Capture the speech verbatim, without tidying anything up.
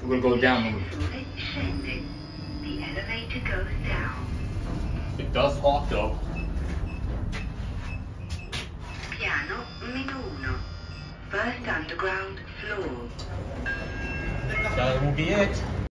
We're gonna go down. The elevator goes down. It does talk though. Piano minuno. First underground floor. That will be it.